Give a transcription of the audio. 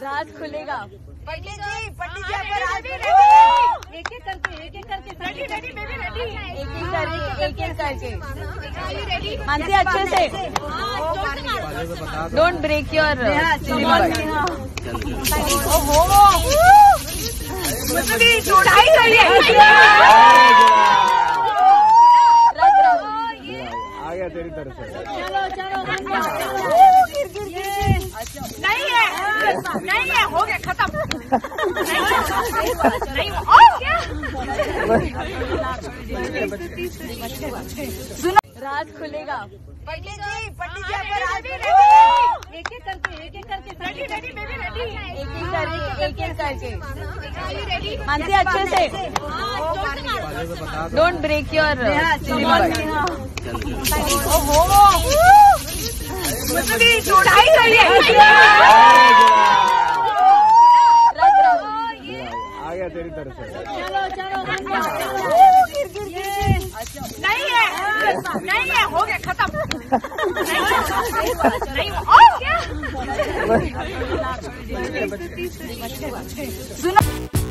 राज खुलेगा। पंडित जी आपका राज खुलेगा। एक एक करके रेडी एक एक करके मानसी अच्छे से डोंट ब्रेक योर चढ़ाई करिए। आ गया तेरी तरफ से। चलो नहीं है हो गया खत्म। नहीं राज खुलेगा। पंडित जी आपका राज खुलेगा। एक एक करके रेडी एक एक करके मानसी अच्छे से डोंट ब्रेक योर चढ़ाई करिए। आ गया तेरी तरफ से। नहीं है हो गया खत्म। नहीं